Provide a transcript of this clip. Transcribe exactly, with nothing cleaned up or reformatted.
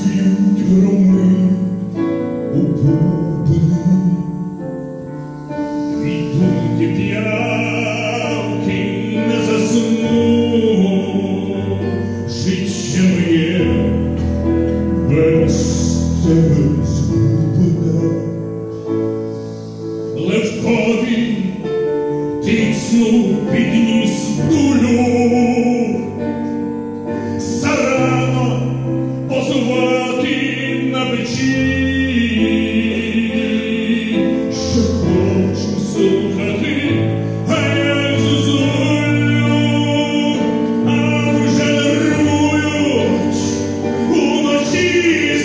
б'ють громи у бубни, від думки п'явки не засну, життя моє без тебе згублене. Левкові тицьну підніс дулю, зарано позувати на печі, що хочу слухати, а я зозулю, а вже дарують уночі.